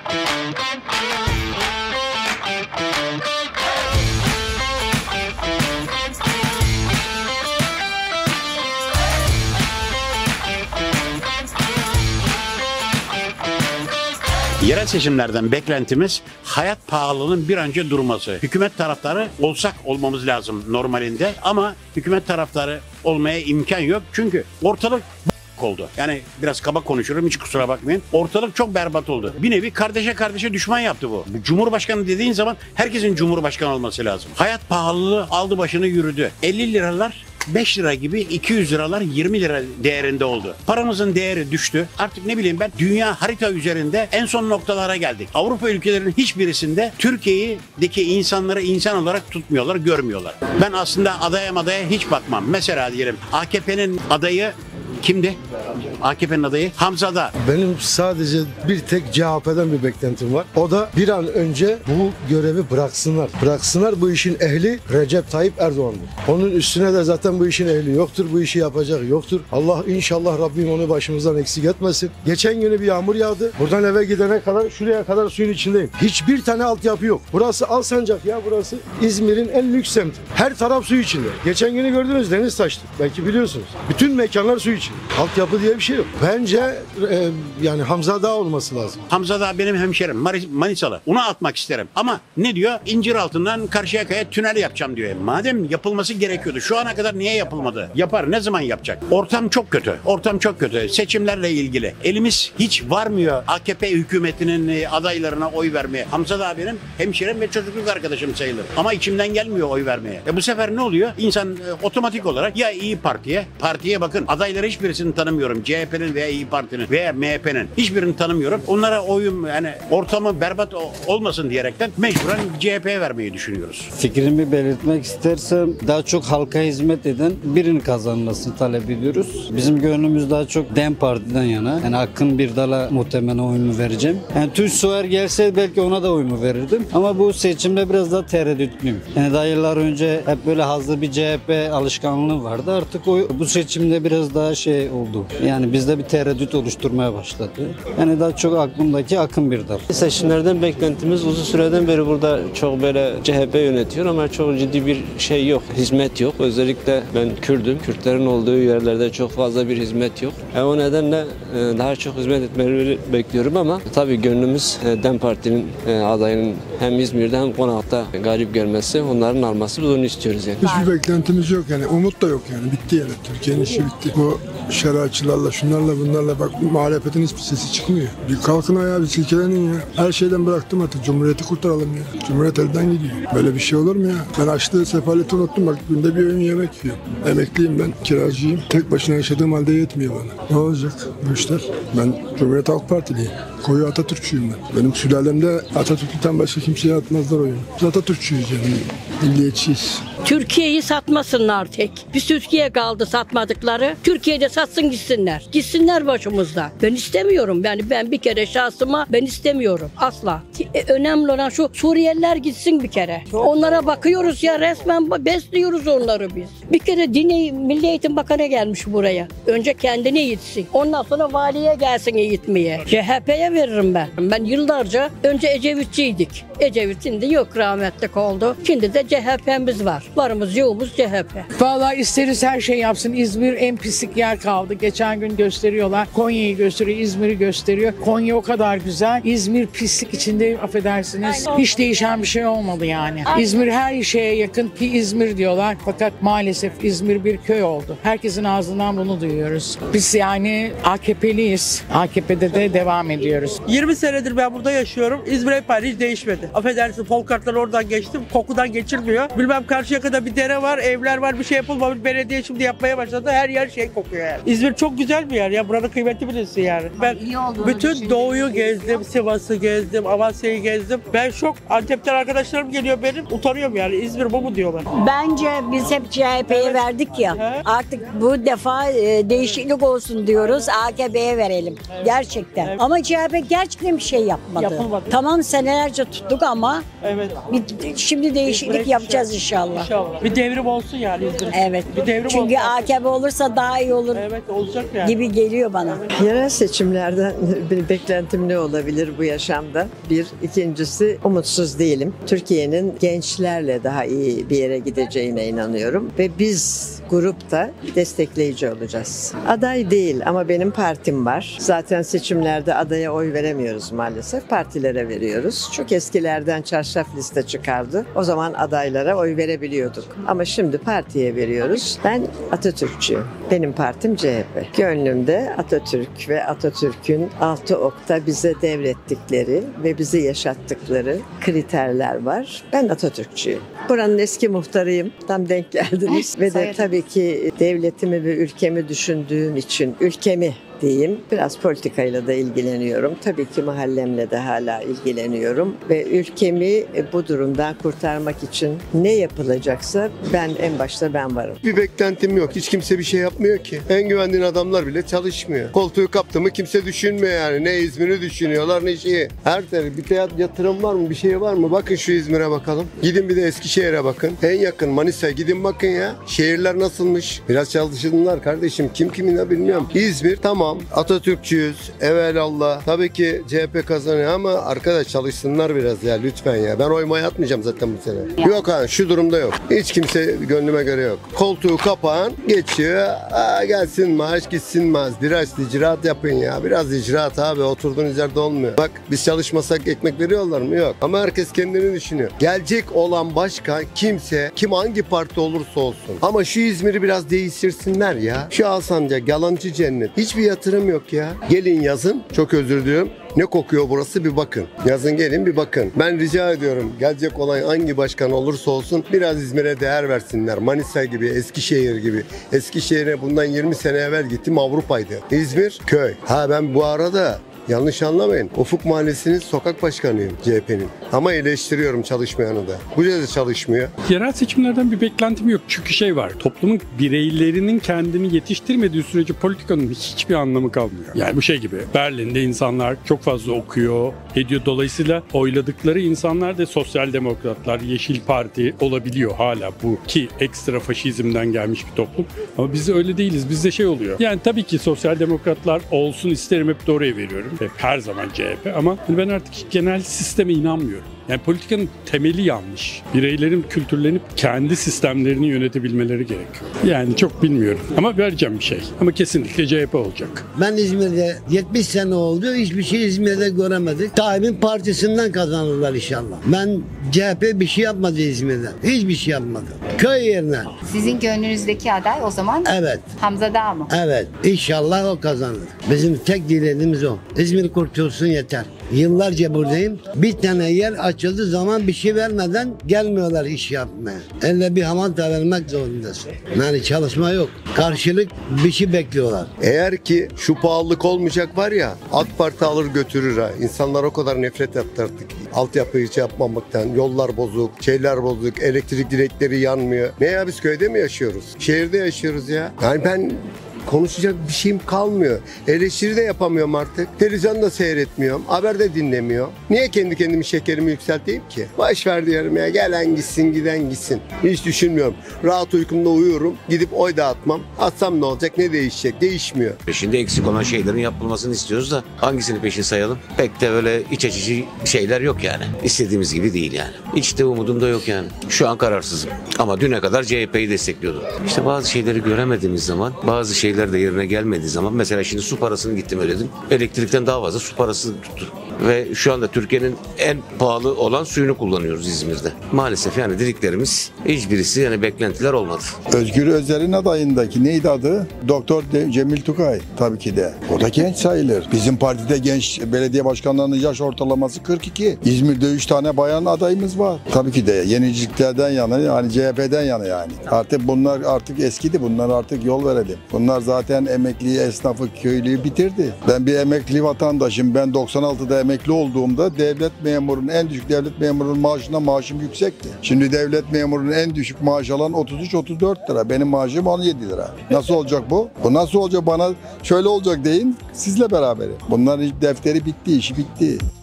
Yerel seçimlerden beklentimiz hayat pahalılığının bir an önce durması. Hükümet taraftarı olsak olmamız lazım normalinde ama hükümet taraftarı olmaya imkan yok. Çünkü ortalık oldu. Yani biraz kaba konuşurum, hiç kusura bakmayın. Ortalık çok berbat oldu. Bir nevi kardeşe kardeşe düşman yaptı bu. Cumhurbaşkanı dediğin zaman herkesin cumhurbaşkanı olması lazım. Hayat pahalılığı aldı başını yürüdü. 50 liralar 5 lira gibi, 200 liralar 20 lira değerinde oldu. Paramızın değeri düştü. Artık ne bileyim ben, dünya harita üzerinde en son noktalara geldik. Avrupa ülkelerinin hiçbirisinde Türkiye'deki insanları insan olarak tutmuyorlar, görmüyorlar. Ben aslında adaya hiç bakmam. Mesela diyelim AKP'nin adayı kimdi? AKP'nin adayı Hamza Dağ. Benim sadece bir tek CHP'den bir beklentim var. O da bir an önce bu görevi bıraksınlar. Bıraksınlar, bu işin ehli Recep Tayyip Erdoğan'dır. Onun üstüne de zaten bu işin ehli yoktur. Bu işi yapacak yoktur. Allah inşallah Rabbim onu başımızdan eksik etmesin. Geçen günü bir yağmur yağdı. Buradan eve gidene kadar şuraya kadar suyun içindeyim. Hiçbir tane altyapı yok. Burası Alsancak ya. Burası İzmir'in en lüks semti. Her taraf su içinde. Geçen günü gördünüz, deniz taştı. Belki biliyorsunuz. Bütün mekanlar su içinde. Altyapı diye bir şey yok. Bence yani Hamza Dağ olması lazım. Hamza Dağ benim hemşerim. Manisalı. Ona atmak isterim. Ama ne diyor? İnciraltı'ndan Karşıyaka'ya tünel yapacağım diyor. Madem yapılması gerekiyordu, şu ana kadar niye yapılmadı? Yapar. Ne zaman yapacak? Ortam çok kötü. Ortam çok kötü. Seçimlerle ilgili. Elimiz hiç varmıyor AKP hükümetinin adaylarına oy vermeye. Hamza Dağ benim hemşerim ve çocukluk arkadaşım sayılır. Ama içimden gelmiyor oy vermeye. Bu sefer ne oluyor? İnsan otomatik olarak ya İyi Parti'ye bakın. Adayları hiçbirisini tanımıyorum. CHP'nin veya İyi Parti'nin veya MHP'nin hiçbirini tanımıyorum. Onlara oyum, yani ortamı berbat olmasın diyerekten mecburen CHP'ye vermeyi düşünüyoruz. Fikrimi belirtmek istersem daha çok halka hizmet eden birinin kazanmasını talep ediyoruz. Bizim gönlümüz daha çok DEM Parti'den yana. Yani Akın Birdal'a muhtemelen oyumu vereceğim. Yani Tunç Soyer gelse belki ona da oyumu verirdim. Ama bu seçimde biraz daha tereddütlüyüm. Yani daha yıllar önce hep böyle hazır bir CHP alışkanlığı vardı. Artık bu seçimde biraz daha oldu. Yani bizde bir tereddüt oluşturmaya başladı. Yani daha çok aklımdaki Akın Birdal. Seçimlerden beklentimiz uzun süreden beri burada çok böyle CHP yönetiyor ama çok ciddi bir şey yok. Hizmet yok. Özellikle ben Kürdüm. Kürtlerin olduğu yerlerde çok fazla bir hizmet yok. O nedenle daha çok hizmet etmeleri bekliyorum ama tabii gönlümüz DEM Parti'nin adayının hem İzmir'de hem Konak'ta galip gelmesi, onların alması, biz onu istiyoruz yani. Hiçbir beklentimiz yok yani. Umut da yok yani. Bitti yani. Türkiye'nin işi bitti. Bu şeriatçılarla, şunlarla bunlarla bak, muhalefetin hiçbir sesi çıkmıyor. Bir kalkın ayağa, bir silkelenin ya. Her şeyden bıraktım artık. Cumhuriyeti kurtaralım ya. Cumhuriyet elden gidiyor. Böyle bir şey olur mu ya? Ben açlığı, sefaleti unuttum. Bak günde bir öğün yemek yiyorum. Emekliyim ben, kiracıyım. Tek başına yaşadığım halde yetmiyor bana. Ne olacak bu işler? Ben Cumhuriyet Halk Partiliyim. Koyu Atatürkçüyüm ben. Benim sülalemde Atatürk'ten başka kimseye atmazlar oyunu. Biz Atatürkçüyüz yani. Milliyetçiyiz. Türkiye'yi satmasınlar tek. Bir Türkiye kaldı satmadıkları. Türkiye'de satsın gitsinler. Gitsinler başımızda. Ben istemiyorum. Yani ben bir kere şahsıma ben istemiyorum. Asla. Önemli olan şu, Suriyeliler gitsin bir kere. Onlara bakıyoruz ya, resmen besliyoruz onları biz. Bir kere Milli Eğitim Bakanı gelmiş buraya. Önce kendini eğitsin. Ondan sonra valiye gelsin eğitmeye. CHP'ye veririm ben. Ben yıllarca önce Ecevitçiydik. Ecevit'in de yok, rahmetlik oldu. Şimdi de CHP'miz var. Varımız yoğumuz CHP. Vallahi isteriz her şey yapsın. İzmir en pislik yer kaldı. Geçen gün gösteriyorlar. Konya'yı gösteriyor, İzmir'i gösteriyor. Konya o kadar güzel. İzmir pislik içinde, affedersiniz. Hiç değişen bir şey olmadı yani. İzmir her şeye yakın ki İzmir diyorlar. Fakat maalesef İzmir bir köy oldu. Herkesin ağzından bunu duyuyoruz. Biz yani AKP'liyiz. AKP'de de devam ediyoruz. 20 senedir ben burada yaşıyorum. İzmir hep hiç değişmedi. Affedersin, folkartlar oradan geçtim. Kokudan geçilmiyor. Bilmem Karşıyaka'da bir dere var, evler var, bir şey yapılmamış. Belediye şimdi yapmaya başladı. Her yer kokuyor yani. İzmir çok güzel bir yer ya. Buranın kıymeti bilirsin yani. Ben bütün doğuyu gezdim, Sivas'ı gezdim, Amasya'yı gezdim. Ben şok. Antep'ten arkadaşlarım geliyor benim. Utanıyorum yani. İzmir bu mu diyorlar. Bence biz hep CHP'ye verdik ya. Evet. Artık bu defa değişiklik olsun diyoruz. AKP'ye verelim. Evet. Gerçekten. Evet. Ama CHP gerçekten bir şey yapmadı. Tamam, senelerce tuttuk ama evet. Şimdi değişiklik yapacağız inşallah. İnşallah. Bir devrim olsun yani İzmir'de. Evet. Bir devrim Çünkü olsun. AKP olursa daha iyi olur Evet olacak yani. gibi geliyor bana. Yerel seçimlerden bir beklentim ne olabilir bu yaşamda? Bir. İkincisi umutsuz değilim. Türkiye'nin gençlerle daha iyi bir yere gideceğine inanıyorum. Ve biz grupta destekleyici olacağız. Aday değil ama benim partim var. Zaten seçimlerde adaya oy veremiyoruz maalesef. Partilere veriyoruz. Çok eskilerden çarşaf liste çıkardı. O zaman adaylara oy verebiliyorduk. Ama şimdi partiye veriyoruz. Ben Atatürkçüyüm. Benim partim CHP. Gönlümde Atatürk ve Atatürk'ün 6 okta bize devrettikleri ve bizi yaşattıkları kriterler var. Ben Atatürkçüyüm. Buranın eski muhtarıyım. Tam denk geldiniz. Ve de tabii ki devletimi ve ülkemi düşündüğüm için ülkemi diyeyim. Biraz politikayla da ilgileniyorum. Tabii ki mahallemle de hala ilgileniyorum. Ve ülkemi bu durumdan kurtarmak için ne yapılacaksa en başta ben varım. Bir beklentim yok. Hiç kimse bir şey yapmıyor ki. En güvendiğin adamlar bile çalışmıyor. Koltuğu kaptı mı kimse düşünmüyor yani. Ne İzmir'i düşünüyorlar ne şeyi. Her tarafı bir yatırım var mı? Bir şey var mı? Bakın şu İzmir'e bakalım. Gidin bir de Eskişehir'e bakın. En yakın Manisa'ya gidin bakın ya. Şehirler nasılmış? Biraz çalışsınlar kardeşim. Kim kimine bilmiyorum. İzmir tamam. Atatürkçüyüz. Evelallah. Tabii ki CHP kazanıyor ama arkadaş çalışsınlar biraz ya lütfen ya. Ben oymayı atmayacağım zaten bu sene. Yok ha şu durumda yok. Hiç kimse gönlüme göre yok. Koltuğu kapağın geçiyor. Gelsin maaş gitsin maaş. Biraz icraat yapın ya. Biraz icraat abi. Oturduğunuz yerde olmuyor. Bak biz çalışmasak ekmek veriyorlar mı? Yok. Ama herkes kendini düşünüyor. Gelecek olan başkan kimse kim hangi parti olursa olsun. Ama şu İzmir'i biraz değiştirsinler ya. Şu Alsancak yalancı cennet. Hiçbir yatırım yok ya. Gelin yazın. Çok özür diliyorum. Ne kokuyor burası bir bakın. Yazın gelin bir bakın. Ben rica ediyorum gelecek olan hangi başkan olursa olsun biraz İzmir'e değer versinler. Manisa gibi, Eskişehir gibi. Eskişehir'e bundan 20 sene evvel gittim Avrupa'ydı. İzmir köy. Ben bu arada yanlış anlamayın. Ufuk Mahallesi'nin sokak başkanıyım CHP'nin. Ama eleştiriyorum çalışmayanı da. Bu da çalışmıyor. Yerel seçimlerden bir beklentim yok. Çünkü var. Toplumun bireylerinin kendini yetiştirmediği sürece politikanın hiçbir anlamı kalmıyor. Yani bu gibi. Berlin'de insanlar çok fazla okuyor, ediyor. Dolayısıyla oyladıkları insanlar da sosyal demokratlar, Yeşil Parti olabiliyor hala bu ki ekstra faşizmden gelmiş bir toplum. Ama biz öyle değiliz. Bizde oluyor. Yani tabii ki sosyal demokratlar olsun isterim hep de oraya veriyorum. Hep her zaman CHP ama ben artık genel sisteme inanmıyorum. Yani politikanın temeli yanlış. Bireylerin kültürlenip kendi sistemlerini yönetebilmeleri gerekiyor. Yani çok bilmiyorum ama vereceğim bir şey. Ama kesinlikle CHP olacak. Ben İzmir'de 70 sene oldu. Hiçbir şey İzmir'de göremedik. Tayyip'in partisinden kazanırlar inşallah. Ben CHP bir şey yapmadı İzmir'de. Hiçbir şey yapmadı. Köy yerine. Sizin gönlünüzdeki aday o zaman Evet. Hamza Dağ mı? Evet. İnşallah o kazanır. Bizim tek dileğimiz o. İzmir kurtulsun yeter. Yıllarca buradayım. Bir tane yer açıldığı zaman bir şey vermeden gelmiyorlar iş yapmaya. Elle bir hamam da vermek zorundasın. Yani çalışma yok. Karşılık bir şey bekliyorlar. Eğer ki şu pahalılık olmayacak var ya AK Parti alır götürür ha. İnsanlar o kadar nefret etti artık. Altyapıyı yapmamaktan, yollar bozuk, şeyler bozuk, elektrik direkleri yanmıyor. Ne ya biz köyde mi yaşıyoruz? Şehirde yaşıyoruz ya. Yani ben konuşacak bir şeyim kalmıyor. Eleştiri de yapamıyorum artık. Televizyon da seyretmiyorum. Haber de dinlemiyorum. Niye kendi kendimi şekerimi yükselteyim ki? Boş ver diyorum ya. Gelen gitsin giden gitsin. Hiç düşünmüyorum. Rahat uykumda uyuyorum. Gidip oy dağıtmam. Atsam ne olacak? Ne değişecek? Değişmiyor. Peşinde eksik olan şeylerin yapılmasını istiyoruz da hangisini peşin sayalım? Pek de öyle iç açıcı şeyler yok yani. İstediğimiz gibi değil yani. Hiç de umudum da yok yani. Şu an kararsızım. Ama düne kadar CHP'yi destekliyordum. İşte bazı şeyleri göremediğimiz zaman, bazı şeyler de yerine gelmediği zaman mesela şimdi su parasını gittim ödedim. Elektrikten daha fazla su parası tuttu. Ve şu anda Türkiye'nin en pahalı olan suyunu kullanıyoruz İzmir'de. Maalesef yani dediklerimiz hiçbirisi yani beklentiler olmadı. Özgür Özel'in adayındaki neydi adı? Doktor Cemil Tukay tabii ki de. O da genç sayılır. Bizim partide genç belediye başkanlarının yaş ortalaması 42. İzmir'de 3 tane bayan adayımız var. Tabii ki de yeniciliklerden yana yani CHP'den yana yani. Artık bunlar eskidi. Bunlar artık yol verelim. Bunlar zaten emekliyi, esnafı, köylüyü bitirdi. Ben bir emekli vatandaşım. Ben 96'da emekli olduğumda en düşük devlet memurunun maaşım yüksekti. Şimdi devlet memurunun en düşük maaş alan 33-34 lira. Benim maaşım 17 lira. Nasıl olacak bu? Bu nasıl olacak? Bana şöyle olacak deyin. Sizle beraber. Bunların defteri bitti, işi bitti.